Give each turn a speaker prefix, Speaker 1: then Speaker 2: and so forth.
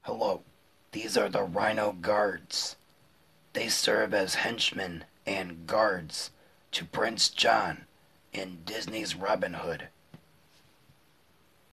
Speaker 1: Hello, these are the Rhino Guards. They serve as henchmen and guards to Prince John in Disney's Robin Hood.